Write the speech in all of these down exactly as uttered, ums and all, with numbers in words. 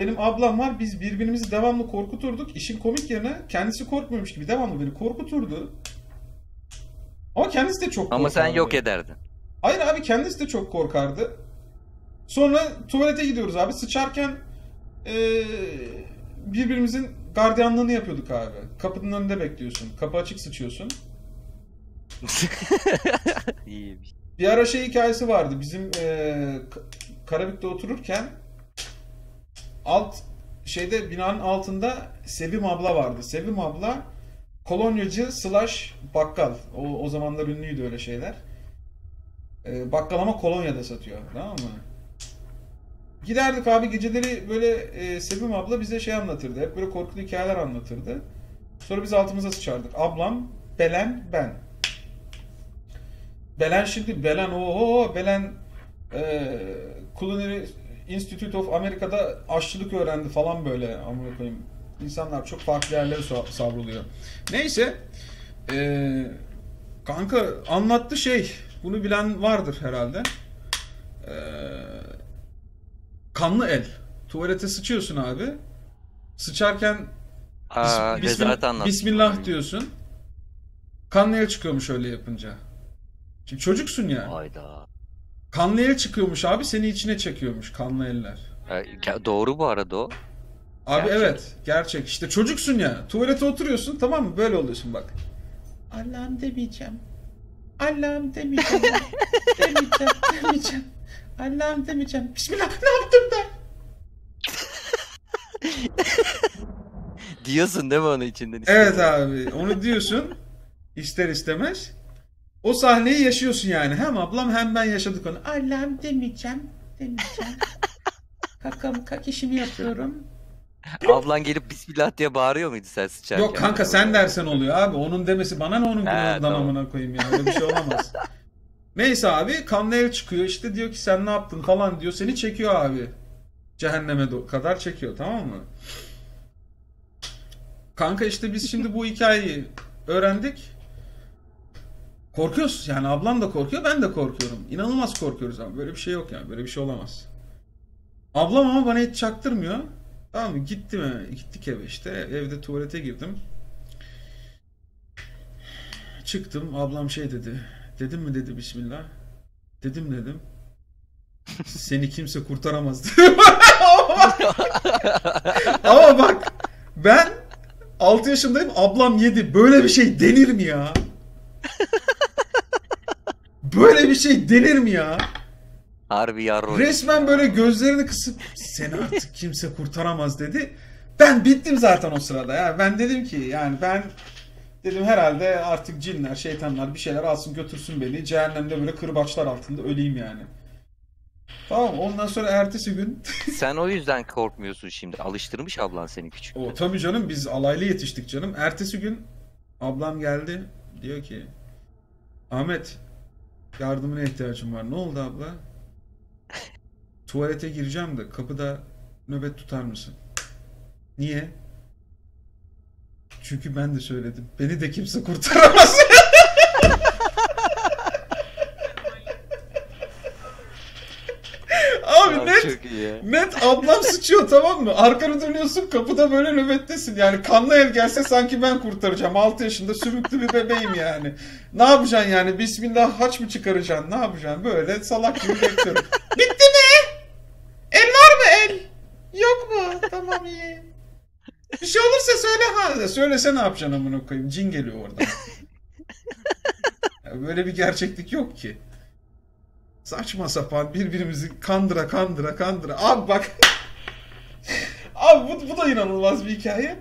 Benim ablam var. Biz birbirimizi devamlı korkuturduk. İşin komik yanı kendisi korkmuyormuş gibi devamlı beni korkuturdu. Ama kendisi de çok Ama sen yok korkardı. ederdin. Hayır abi, kendisi de çok korkardı. Sonra tuvalete gidiyoruz abi. Sıçarken ee, birbirimizin gardiyanlığını yapıyorduk abi. Kapının önünde bekliyorsun. Kapı açık sıçıyorsun. İyiymiş. Bir ara şey hikayesi vardı. Bizim ee, Karabük'te otururken alt şeyde binanın altında Sevim abla vardı. Sevim abla kolonyacı slash bakkal. O, o zamanlar ünlüydü öyle şeyler. Ee, bakkal ama kolonya da satıyor. Tamam mı? Giderdik abi geceleri böyle e, Sevim abla bize şey anlatırdı. Hep böyle korkulu hikayeler anlatırdı. Sonra biz altımıza sıçardık. Ablam, Belen, ben. Belen şimdi Belen oho Belen e, Culinary Institute of Amerika'da aşçılık öğrendi falan böyle. Amına koyayım. İnsanlar çok farklı yerlere savruluyor. Neyse. E, kanka anlattı şey. Bunu bilen vardır herhalde. Eee Kanlı el. Tuvalete sıçıyorsun abi. Sıçarken Aa, bis, bismillah, bismillah diyorsun. Kanlı el çıkıyormuş öyle yapınca. Şimdi çocuksun ya. Hayda. Kanlı el çıkıyormuş abi, seni içine çekiyormuş kanlı eller. E, doğru bu arada o. Abi Gerçek. evet, gerçek. İşte çocuksun ya. Tuvalete oturuyorsun, tamam mı? Böyle oluyorsun bak. Allah'ım demeyeceğim. Allah'ım demeyeceğim. demeyeceğim, demeyeceğim. Allah'ım demeyeceğim. Bismillah, ne yaptım ben? Diyorsun değil mi onu içinden? Evet abi, onu diyorsun ister istemez. O sahneyi yaşıyorsun yani. Hem ablam hem ben yaşadık onu. Allah'ım demeyeceğim, demeyeceğim. Kakam kak işimi yapıyorum. Ablan gelip bismillah diye bağırıyor muydu sen sıçarken? Yok kanka, sen dersen oluyor abi. Onun demesi bana ne, onun günahından tamam. amına koyayım ya. Öyle bir şey olamaz. Neyse abi, kanlı el çıkıyor. İşte diyor ki sen ne yaptın falan diyor. Seni çekiyor abi. Cehenneme kadar çekiyor, tamam mı? Kanka işte biz şimdi bu hikayeyi öğrendik. Korkuyoruz yani, ablam da korkuyor, ben de korkuyorum. İnanılmaz korkuyoruz abi, böyle bir şey yok yani, böyle bir şey olamaz. Ablam ama bana hiç çaktırmıyor. Tamam mı? Gitti mi? Gittik eve işte. Evde tuvalete girdim. Çıktım, ablam şey dedi. Dedim mi dedi bismillah. Dedim dedim. Seni kimse kurtaramaz. Ama bak, ben altı yaşındayım, ablam yedi. Böyle bir şey denir mi ya? Böyle bir şey denir mi ya? Harbi yarro. Resmen böyle gözlerini kısıp seni artık kimse kurtaramaz dedi. Ben bittim zaten o sırada ya. Ben dedim ki yani ben dedim herhalde artık cinler, şeytanlar bir şeyler alsın götürsün beni. Cehennemde böyle kırbaçlar altında öleyim yani. Tamam, ondan sonra ertesi gün Sen o yüzden korkmuyorsun şimdi. Alıştırmış ablan seni küçük. o tabii canım, biz alaylı yetiştik canım. Ertesi gün ablam geldi, diyor ki Ahmet, yardımına ihtiyacım var. Ne oldu abla? Tuvalete gireceğim de kapıda nöbet tutar mısın? Niye? Çünkü ben de söyledim. Beni de kimse kurtaramaz. Abi Abi net, çok iyi. net ablam sıçıyor, tamam mı? Arkanı dönüyorsun, kapıda böyle nöbettesin. Yani kanlı el gelse sanki ben kurtaracağım. altı yaşında sümüklü bir bebeğim yani. Ne yapacaksın yani? Bismillah haç mı çıkaracaksın? Ne yapacaksın? Böyle salak gibi bekliyorum. Bitti mi? El var mı el? Yok mu? Tamam iyi. Bir şey olursa söyle ha. Söylese ne yapacaksın amına koyayım? Cin geliyor oradan. Ya böyle bir gerçeklik yok ki. Saçma sapan birbirimizi kandıra kandıra kandıra. Abi bak. Abi bu, bu da inanılmaz bir hikaye.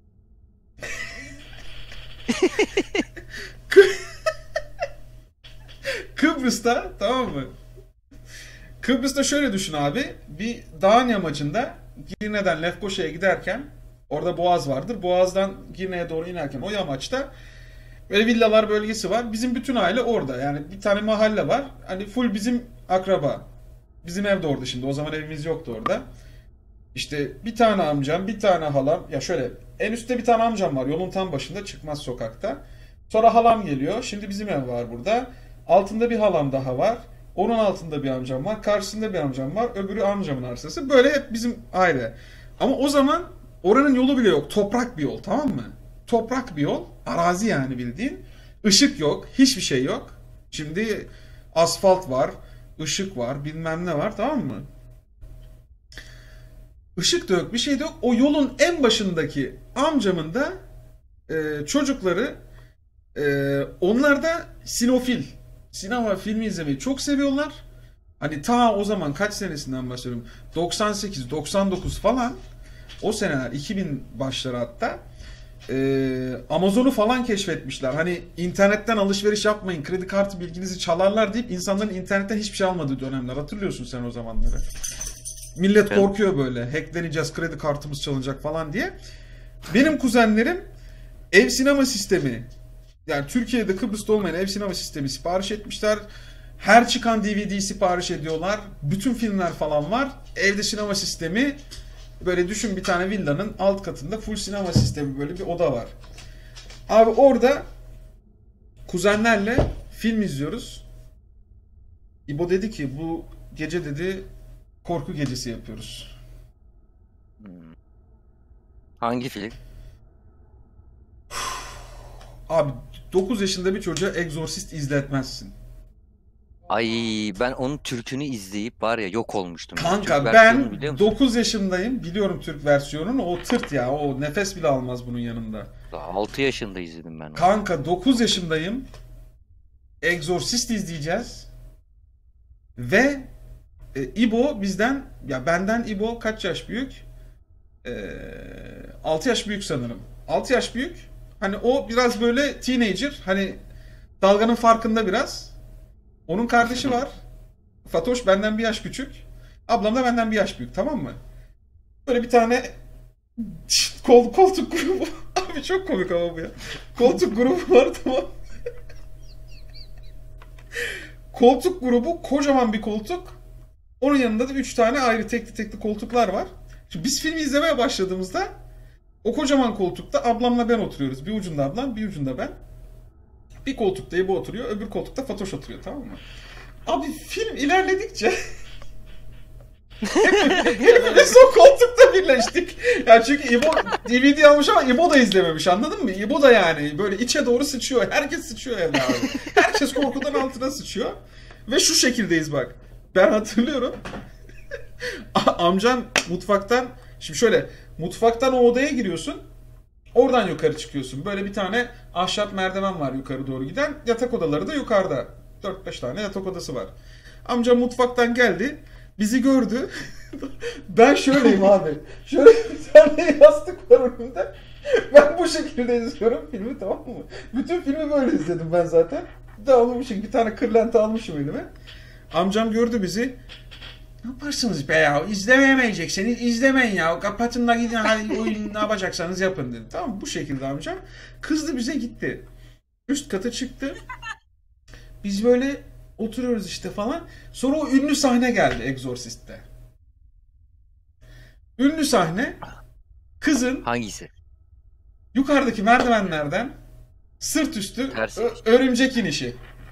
Kıbrıs'ta, tamam mı? Kıbrıs'ta şöyle düşün abi. Bir dağın yamacında Girne'den Lefkoşa'ya giderken orada boğaz vardır. Boğaz'dan Girne'ye doğru inerken o yamaçta böyle villalar bölgesi var. Bizim bütün aile orada. Yani bir tane mahalle var. Hani full bizim akraba. Bizim ev de orada şimdi. O zaman evimiz yoktu orada. İşte bir tane amcam, bir tane halam. Ya şöyle, en üstte bir tane amcam var. Yolun tam başında, çıkmaz sokakta. Sonra halam geliyor. Şimdi bizim ev var burada. Altında bir halam daha var. Onun altında bir amcam var. Karşısında bir amcam var. Öbürü amcamın arsası. Böyle hep bizim aile. Ama o zaman oranın yolu bile yok. Toprak bir yol, tamam mı? Toprak bir yol. Arazi yani bildiğin. Işık yok. Hiçbir şey yok. Şimdi asfalt var. Işık var. Bilmem ne var, tamam mı? Işık da yok. Bir şey de yok. O yolun en başındaki amcamın da e, çocukları e, onlar da sinofil. Sinema filmi izlemeyi çok seviyorlar. Hani ta o zaman kaç senesinden bahsediyorum? doksan sekiz doksan dokuz falan. O seneler iki bin başları hatta. Ee, Amazon'u falan keşfetmişler. Hani internetten alışveriş yapmayın, kredi kartı bilginizi çalarlar deyip insanların internetten hiçbir şey almadığı dönemler. Hatırlıyorsun sen o zamanları. Millet korkuyor böyle. Hackleneceğiz, kredi kartımız çalınacak falan diye. Benim kuzenlerim ev sinema sistemi, yani Türkiye'de, Kıbrıs'ta olmayan ev sinema sistemi sipariş etmişler. Her çıkan D V D'yi sipariş ediyorlar. Bütün filmler falan var. Evde sinema sistemi. Böyle düşün, bir tane villanın alt katında full sinema sistemi, böyle bir oda var. Abi orada kuzenlerle film izliyoruz. İbo dedi ki bu gece dedi korku gecesi yapıyoruz. Hangi film? Abi dokuz yaşında bir çocuğa Exorcist izletmezsin. Ay ben onun Türk'ünü izleyip var ya yok olmuştum. Kanka Türk versiyonunu ben biliyor musun? dokuz yaşındayım. Biliyorum Türk versiyonunu. O tırt ya. O nefes bile almaz bunun yanında. Daha altı yaşında izledim ben onu. Kanka dokuz yaşındayım. Exorcist izleyeceğiz. Ve e, İbo bizden, ya benden İbo kaç yaş büyük? E, altı yaş büyük sanırım. altı yaş büyük. Hani o biraz böyle teenager. Hani dalganın farkında biraz. Onun kardeşi var. Fatoş benden bir yaş küçük. Ablam da benden bir yaş büyük, tamam mı? Böyle bir tane kol, koltuk grubu. Abi çok komik ama bu ya. Koltuk grubu var, tamam. Koltuk grubu kocaman bir koltuk. Onun yanında da üç tane ayrı tekli tekli koltuklar var. Şimdi biz filmi izlemeye başladığımızda o kocaman koltukta ablamla ben oturuyoruz. Bir ucunda ablam, bir ucunda ben. Bir koltukta İbo oturuyor, öbür koltukta Fatoş oturuyor, tamam mı? Abi film ilerledikçe hepimiz o koltukta birleştik. Yani çünkü İbo D V D almış ama İbo da izlememiş, anladın mı? İbo da yani böyle içe doğru sıçıyor. Herkes sıçıyor evde abi. Herkes korkudan altına sıçıyor. Ve şu şekildeyiz bak. Ben hatırlıyorum. Amcam mutfaktan, şimdi şöyle, mutfaktan o odaya giriyorsun. Oradan yukarı çıkıyorsun. Böyle bir tane ahşap merdiven var yukarı doğru giden. Yatak odaları da yukarıda. dört beş tane yatak odası var. Amcam mutfaktan geldi. Bizi gördü. Ben şöyleyim abi. Şöyle bir tane yastık var önümde. Ben bu şekilde izliyorum filmi, tamam mı? Bütün filmi böyle izledim ben zaten. Dağılmışım. Bir tane kırlenti almışım elime. Amcam gördü bizi. Ne yaparsınız be ya? İzlemeyecekseniz izlemeyin ya. Kapatın da gidin, hadi oyun ne yapacaksanız yapın dedi. Tamam, bu şekilde amcam. Kızdı bize, gitti. Üst kata çıktı. Biz böyle oturuyoruz işte falan. Sonra o ünlü sahne geldi Exorcist'te. Ünlü sahne, kızın Hangisi? yukarıdaki merdivenlerden sırt üstü ö- örümcek inişi.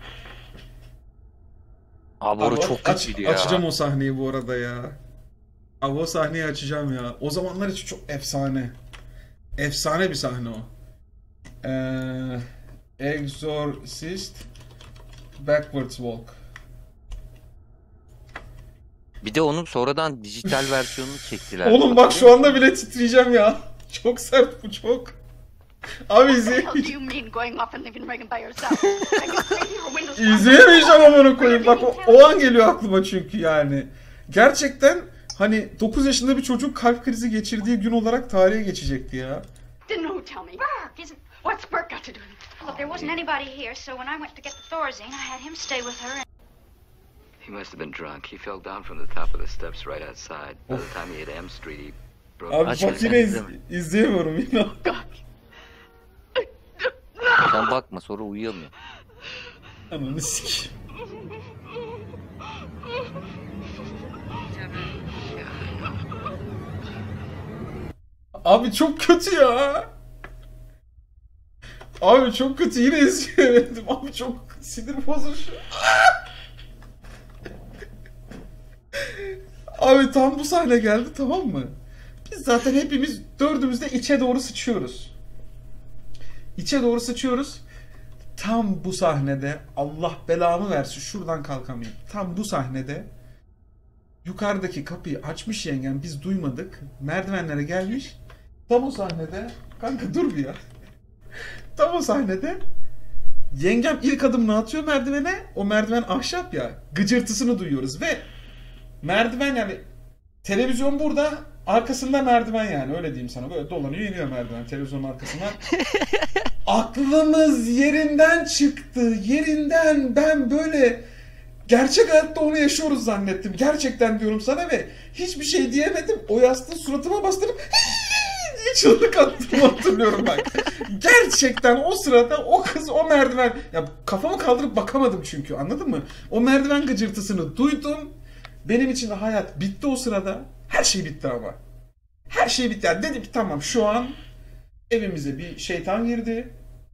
Abi Abi, orası çok aç, kötüydü ya. açacağım o sahneyi bu arada ya. Abi o sahneyi açacağım ya. O zamanlar için çok efsane. Efsane bir sahne o. Ee, Exorcist Backwards Walk. Bir de onun sonradan dijital versiyonunu çektiler. Oğlum bak şu anda bile titreyeceğim ya. Çok sert bu, çok. Abi izleyemeyeceğim. İzleyemeyeceğim amına koyayım. Bak o, o an geliyor aklıma çünkü yani. Gerçekten hani dokuz yaşında bir çocuk kalp krizi geçirdiği gün olarak tarihe geçecekti ya. Didn't who tell me? Burke isn't. What's Burke got to do with it? Well, there wasn't anybody here, so when I went to get the Thorazine, I had him stay with her. He must have been drunk. He fell down from the top of the steps right outside. By the time he hit M Street, he broke. Abi Aç bak gözlerini, yine iz, izleme. izleyemiyorum yine. Sen bakma, sonra uyuyamıyor. Ananı sikeyim. Abi çok kötü ya. Abi çok kötü, yine izleyemedim. Abi çok sinir bozucu. Abi tam bu sahne geldi, tamam mı? Biz Biz zaten hepimiz dördümüz de içe doğru sıçıyoruz. İçe doğru sıçıyoruz. Tam bu sahnede Allah belamı versin şuradan kalkamayayım. Tam bu sahnede yukarıdaki kapıyı açmış yengem, biz duymadık. Merdivenlere gelmiş. Tam o sahnede kanka dur bir ya. Tam o sahnede yengem ilk adımını atıyor merdivene. O merdiven ahşap ya. Gıcırtısını duyuyoruz ve merdiven yani televizyon burada, arkasında merdiven yani öyle diyeyim sana. Böyle dolanıyor iniyor merdiven televizyonun arkasından. Aklımız yerinden çıktı. Yerinden ben böyle gerçek hayatta onu yaşıyoruz zannettim. Gerçekten diyorum sana ve hiçbir şey diyemedim. O yastığı suratıma bastırıp diye çığlık attım hatırlıyorum bak. Gerçekten o sırada o kız o merdiven ya kafamı kaldırıp bakamadım çünkü anladın mı? O merdiven gıcırtısını duydum. Benim için de hayat bitti o sırada. Her şey bitti ama. Her şey bitti. Yani dedim ki tamam şu an evimize bir şeytan girdi.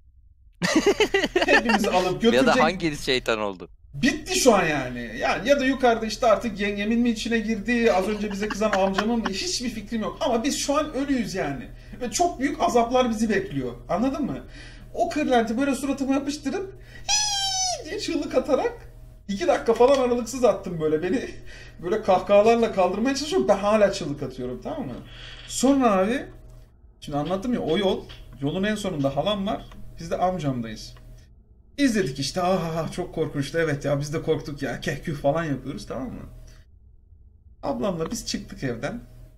Hepimizi alıp götürecek. Ya da hangi şeytan oldu? Bitti şu an yani. Yani ya da yukarıda işte artık yengemin mi içine girdi, az önce bize kızan amcamın mı? Hiçbir fikrim yok. Ama biz şu an ölüyüz yani. Ve çok büyük azaplar bizi bekliyor. Anladın mı? O kırlenti böyle suratıma yapıştırıp hii diye çığlık atarak iki dakika falan aralıksız attım böyle. Beni böyle kahkahalarla kaldırmaya çalışıyor. Ben hala çığlık atıyorum, tamam mı? Sonra abi şimdi anlattım ya o yol. Yolun en sonunda halam var. Biz de amcamdayız. İzledik işte. Ah çok korkunçtu. Evet ya biz de korktuk ya. Kehküh falan yapıyoruz, tamam mı? Ablamla biz çıktık evden.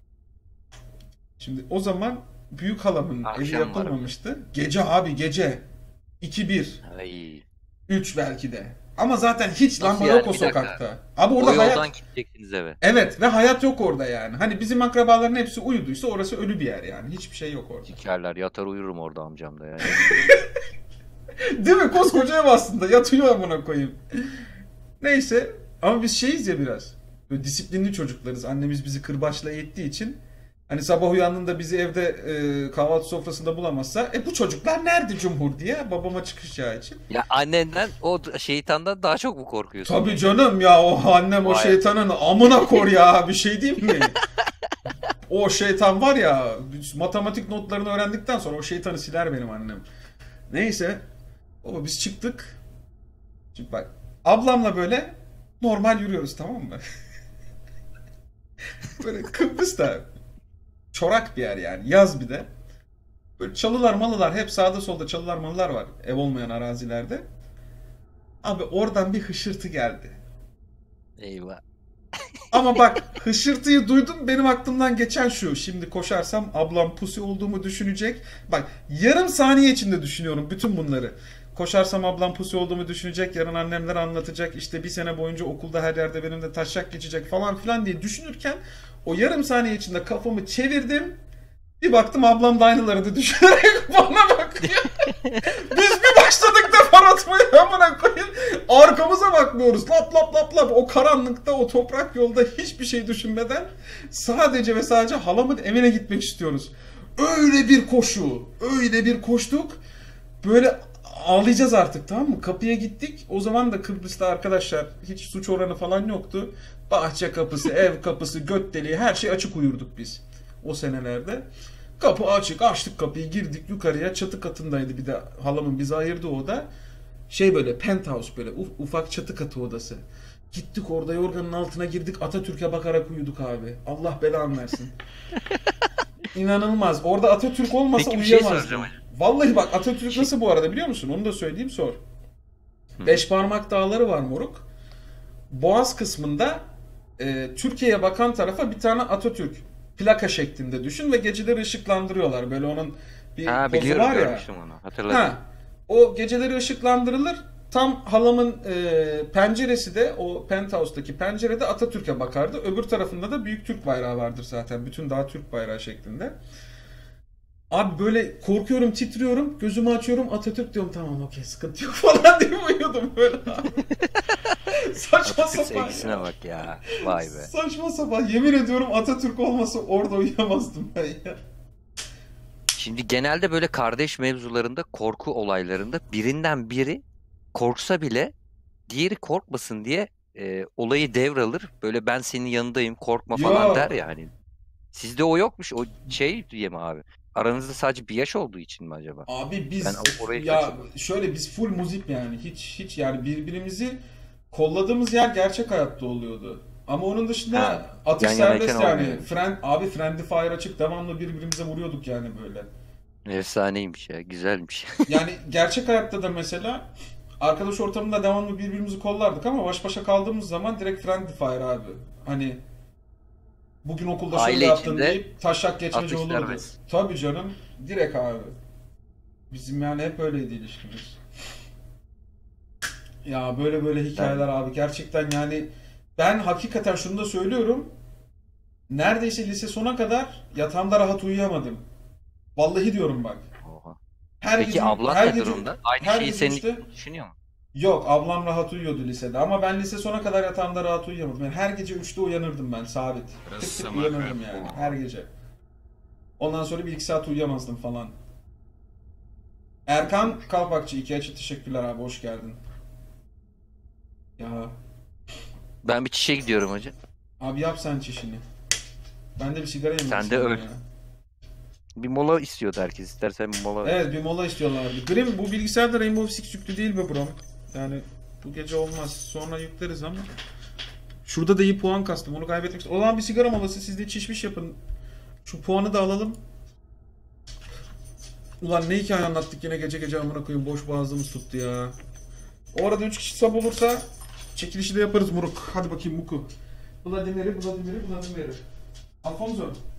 Şimdi o zaman büyük halamın Akşam evi var yapılmamıştı. Gece abi gece. iki bir. Ay. üç belki de. Ama zaten hiç Nasıl lamba yani? yok o Bir dakika. sokakta. Abi O orada yoldan hayat... gideceksiniz eve. Evet ve hayat yok orada yani. Hani bizim akrabaların hepsi uyuduysa orası ölü bir yer yani. Hiçbir şey yok orada. Sikerler yatar uyurum orada amcam da yani. Değil mi? Koskoca ev aslında. Yatıyor amına koyayım. Neyse. Ama biz şeyiz ya biraz. Böyle disiplinli çocuklarız. Annemiz bizi kırbaçla eğittiği için. Hani sabah uyandığında bizi evde e, kahvaltı sofrasında bulamazsa e bu çocuklar nerede Cumhur diye babama çıkışacağı için. Ya annenden o şeytandan daha çok mu korkuyorsun? Tabii canım ya o annem o Vay. şeytanın amına kor ya bir şey diyeyim mi? O şeytan var ya matematik notlarını öğrendikten sonra o şeytanı siler benim annem. Neyse. Baba biz çıktık. Şimdi bak ablamla böyle normal yürüyoruz, tamam mı? Böyle Kıbrıs'ta çorak bir yer yani yaz bir de. Böyle çalılar malılar hep sağda solda çalılar malılar var ev olmayan arazilerde. Abi oradan bir hışırtı geldi. Eyvah. Ama bak hışırtıyı duydum benim aklımdan geçen şu. Şimdi koşarsam ablam pusi olduğumu düşünecek. Bak yarım saniye içinde düşünüyorum bütün bunları. Koşarsam ablam pusi olduğumu düşünecek. Yarın annemler anlatacak. İşte bir sene boyunca okulda her yerde benimle taşak geçecek falan filan diye düşünürken o yarım saniye içinde kafamı çevirdim. Bir baktım ablam da aynılarını düşünerek bana bakıyor. Biz bir başladık defar atmaya amına koyayım. Arkamıza bakmıyoruz. Lap lap lap lap. O karanlıkta o toprak yolda hiçbir şey düşünmeden sadece ve sadece halamın evine gitmek istiyoruz. Öyle bir koşu. Öyle bir koştuk. Böyle ağlayacağız artık, tamam mı? Kapıya gittik. O zaman da Kıbrıs'ta arkadaşlar hiç suç oranı falan yoktu. Bahçe kapısı, ev kapısı, göt deliği her şey açık uyurduk biz. O senelerde. Kapı açık. Açtık kapıyı girdik yukarıya. Çatı katındaydı bir de halamın bizi ayırdığı oda. Şey böyle penthouse böyle uf, ufak çatı katı odası. Gittik orada yorganın altına girdik. Atatürk'e bakarak uyuduk abi. Allah belanı versin. İnanılmaz. Orada Atatürk olmasa Peki bir şey uyuyamazdım. soracağım. Vallahi bak Atatürk nasıl bu arada biliyor musun? Onu da söyleyeyim sor. Beş Parmak Dağları var moruk. Boğaz kısmında e, Türkiye'ye bakan tarafa bir tane Atatürk plaka şeklinde düşün ve geceleri ışıklandırıyorlar. Böyle onun bir Ha pozu biliyorum var ya. görmüştüm onu hatırladım. Ha, o geceleri ışıklandırılır. Tam halamın e, penceresi de o penthouse'daki pencerede Atatürk'e bakardı. Öbür tarafında da büyük Türk bayrağı vardır zaten. Bütün dağ Türk bayrağı şeklinde. Abi böyle korkuyorum, titriyorum. Gözümü açıyorum. Atatürk diyorum. Tamam okey sıkıntı yok falan diye uyuyordum böyle abi. Saçma Atatürk sapan sevgisine ya. bak ya. Vay be. Saçma sapan. Yemin ediyorum Atatürk olmasa orada uyuyamazdım ben ya. Şimdi genelde böyle kardeş mevzularında, korku olaylarında birinden biri korksa bile diğeri korkmasın diye e, olayı devralır. Böyle ben senin yanındayım korkma falan Ya. der ya hani. Sizde o yokmuş. O şey diye mi abi? Aranızda sadece bir yaş olduğu için mi acaba? Abi biz Ben orayı ya kaçırdım. şöyle biz full muzip yani hiç hiç yani birbirimizi kolladığımız yer gerçek hayatta oluyordu. Ama onun dışında Ha, atış yan yanayken serbest yani. olmuyor. Friend, abi friendly fire açık devamlı birbirimize vuruyorduk yani böyle. Efsaneymiş ya. Güzelmiş. Yani gerçek hayatta da mesela arkadaş ortamında devamlı birbirimizi kollardık ama baş başa kaldığımız zaman direkt friendly fire abi. Hani bugün okulda şöyle Aile yaptın içinde deyip taşak geçmece atış olurdu. serbest. Tabii canım direkt abi. Bizim yani hep öyleydi ilişkimiz. Ya böyle böyle hikayeler abi gerçekten yani ben hakikaten şunu da söylüyorum. Neredeyse lise sona kadar yatağımda rahat uyuyamadım. Vallahi diyorum bak. Oha. Her Peki gece, ablan her ne gece, durumda? Aynı her şeyi gece senin işte- için düşünüyor mu? Yok ablam rahat uyuyordu lisede ama ben lise sona kadar yatağımda rahat uyuyamadım. Yani her gece üçte uyanırdım ben sabit. Tık tık uyanırdım yani her gece. Ondan sonra bir iki saat uyuyamazdım falan. Erkan Kalpakçı iki açı teşekkürler abi hoş geldin. Ya Ben bir çişe gidiyorum hacı. abi yap sen çişini. Ben de bir sigara yemek Sen de istiyorum öl. ya. Bir mola istiyordu herkes. İstersen bir mola. Evet bir mola istiyorlardı. Grim bu bilgisayarda Rainbow Six yüklü değil be bro. Yani bu gece olmaz. Sonra yükleriz ama. Şurada da iyi puan kastım. Onu kaybetmek istiyorum. O zaman bir sigara molası. Siz de çişmiş yapın. Şu puanı da alalım. Ulan ne hikaye anlattık yine gece gece amına koyayım. Boş boğazımız tuttu ya. O arada üç kişi sab olursa çekilişi de yaparız Muruk. Hadi bakayım Muku. Vladimir'i, Vladimir'i, Vladimir'i. Alfonso.